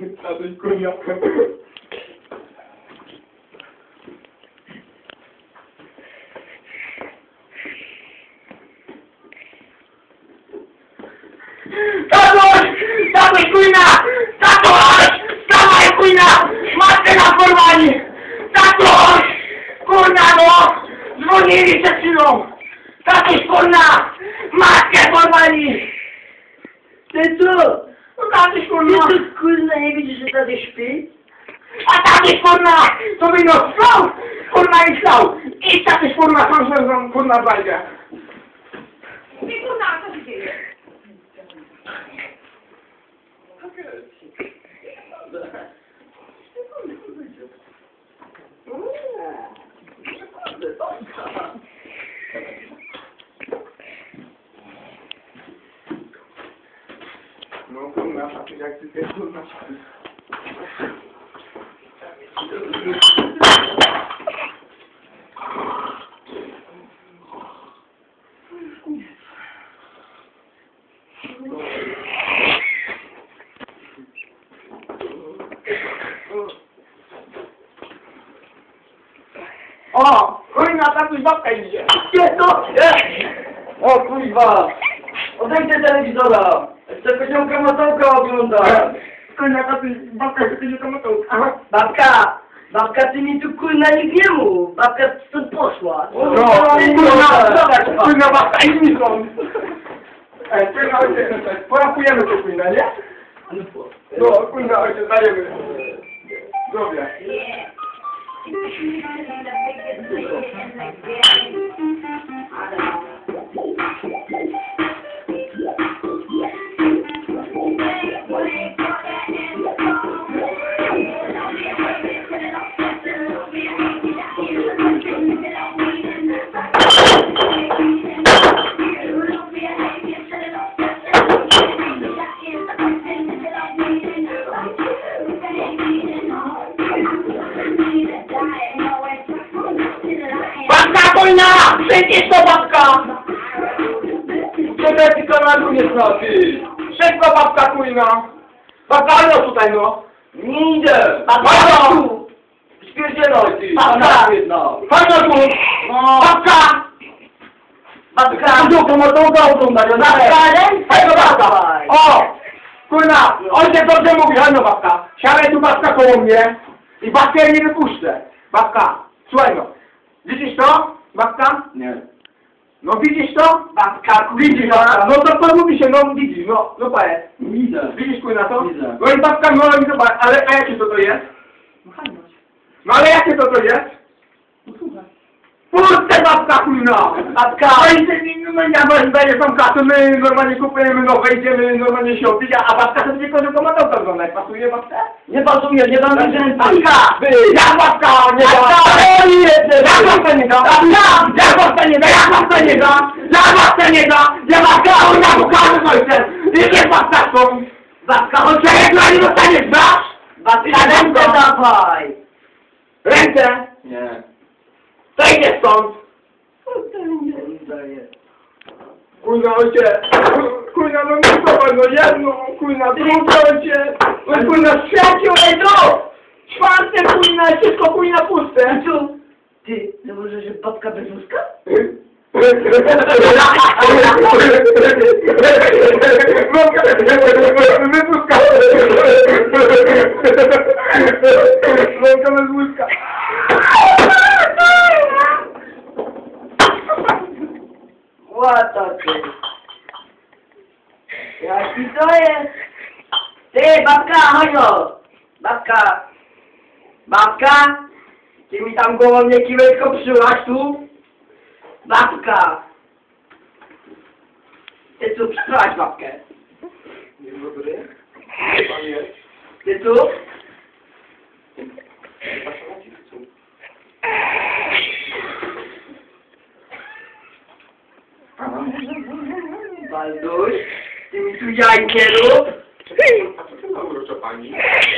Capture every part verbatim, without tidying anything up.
Tatuś kurwa. Tatuś! Tatuś kurna! Tatuś! Dawaj kurna! Matkę na porwani! Tatuś! Kurna no! Dzwonili przed chwilą! Tatuś kurna! Matkę porwani! Ty co? No tatuś Ty kurna! to kurna nie widzisz, że tady śpi? A tatuś kurna! To by no spał! Kurna i stał! I tatuś kurna sam się kurna zajdzie! I kurna, co się dzieje? No kurna, tatuś jak ty też kurna. O! Kurna tatuś babka idzie! Gdzie to? O kurwa! Odejdźcie telewizora! Chcę koziołka matołka oglądać! Kurna tatuś babka chce nie komentować! Aha! Babka! Babka, ty mi tu kurna nikt nie mów! Babka stąd poszła! No, kurna, kurna babka idź stąd! Ej, kurna ojciec, porapujemy to kurna, nie? No, kurna ojciec, dajemy. Zdrowia. Babka kurna! Przecież to babka! Czekaj, tylko na drugie znaczy. Szybko babka kurna! Babka, no tutaj no! Nie idę! Babka! tu! Spierdzielaj ty! Babka! jedna! Chodź no tu! No! Babka! Babka! Tu to matołka oglądać, no dawaj! Chodź no babka! O! Kurna! Ojciec dobrze mówi, chodź no babka! Siadaj tu babka koło mnie i babkę ja nie wypuszczę! Babka! Słuchaj no! Widzisz to? Babka? Nie. No widzisz to? Babka, widzisz babka? No to co mówi się, no widzisz, no, no parę. Widzę. Widzisz kurna to? Widzę. No i babka, no i zobacz, ale a jakie to to jest? No ale jakie to to jest? Puste babka kurna! Babka! No i ty, no ja daję tą kasę, my normalnie kupujemy nowe, idziemy normalnie się opić, a babka to tylko tylko ma to oglądać. Pasuje babka? Nie pasuje, nie dam więcej! Babka! Jak babka nie da? Babka! Jak babka nie da? Babka! Jak babka nie da? Jak babka nie da? Jak babka nie da? Jak babka! On ja pokażę ojciec! Nie babka są! Babka, chodź, jak na nie dostaniesz, masz? Babka, ręce dawaj! Ręce! Nie. To idzie stąd! Kurna ojciec! Kurna, no nie zobacz, no jedno, kurna, drugie ojciec! No kurna, światło, ej no! Czwarte kurna, wszystko kurna puste! Co? Ty, to może, że babka bez wózka? Wypuszka! Mąka bez wózka! Łata ty! Jaki to jest? Ty, babka, chodź no! Babka! Babka! Ty mi tam głową nie kiwaj, tylko przyłaś tu? Babka! Ty tu przyłaś babkę? Dzień dobry. Pan jest? Ty tu? Balduś, ty mi tu jajkę rób? A co ty ma urocza pani?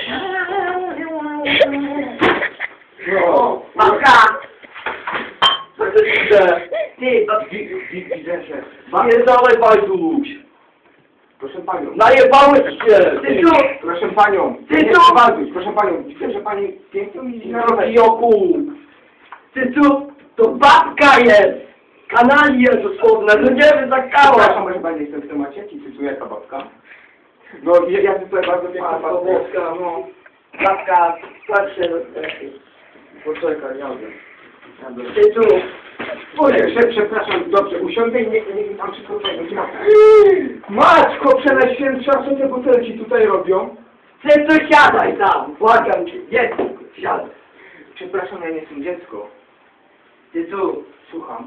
No, Babka! Co to widzę? Ty, babki, widzę się. nie dawaj Balduś! Proszę panią. Najebałeś się! Ty tu! Proszę panią. Ty Nie co? chcę walczyć, proszę panią. Widzę, że pani pięknie jeździ na rowerze. Joku! Ty tu, to babka jest! Kanalia dosłowna, no nie wiem, zakała! Przepraszam, może pani jestem w temacie, jaki cytuję jaka babka? No ja, ja tutaj bardzo piękna Matko babka. Boska, no. Babka, patrzę, no. Poczekaj, jadę. Jadę. Ty tu, Oj, prze- przepraszam, dobrze, usiądę i nie, nie tam wszystko tutaj. Matko, przenajświętsza, co te butelki tutaj robią? ty tu siadaj tam, błagam cię, dziecko, siadaj. Przepraszam, ja nie jestem dziecko. Ty tu, Słucham.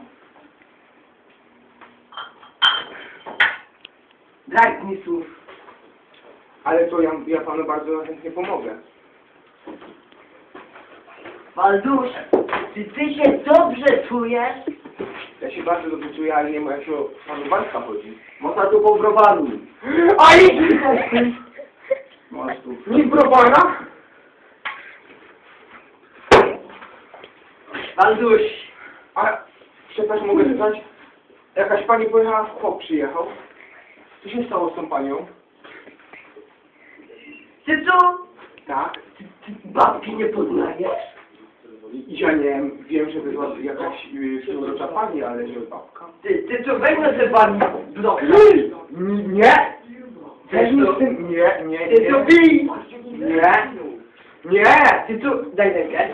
brak mi słów. Ale to ja, ja panu bardzo chętnie pomogę. Waldusz, czy ty się dobrze czujesz? Ja się bardzo dobrze czuję, ale nie ma jak się o panu walka chodzi. Można tu po browanu. A idź! Masz tu. Nic browana? Waldusz, A, przepraszam, mogę pytać? Jakaś pani pojechała, chłop przyjechał. Co się stało z tą panią? ty tu, Tak? ty, ty babki nie poznajesz? Ja nie wiem, wiem, że była jakaś yy, przyrocza pani, ale że babka. Ty, ty tu weź na te pani blok. N- Nie! Też mi z tym... Nie, nie, Ty tu nie. bij! Nie! Nie! Ty tu, daj rękę.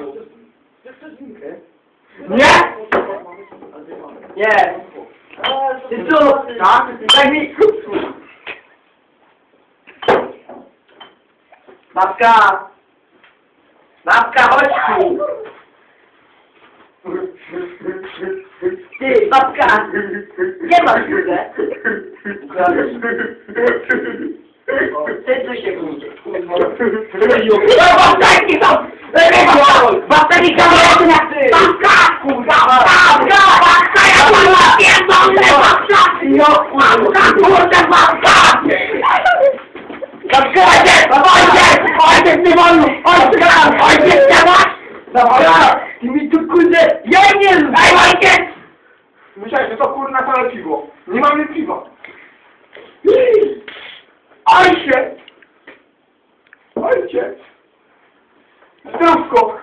Nie! Nie. Ty tu, Tak? daj mi. Babka! Babka, chodź tu! Ty, babka! Nie masz kurde! Ty tu się kurde! No babtajki są! Babtajki są! Babka! Kurwa! Babka! Babka! Ja kurwa pierdolę! Babka! No kurwa! Kurde babka! Babka! Ojciec! Ojciec nie wolno! Ojciec! Ojciec nie masz! Dobra! Ty mi tu kurde! Ja nie znam! Ej, ojciec! Myślałem, że to kurna całe piwo. Nie mamy piwa. Ojciec! Ojciec! Zdrówko!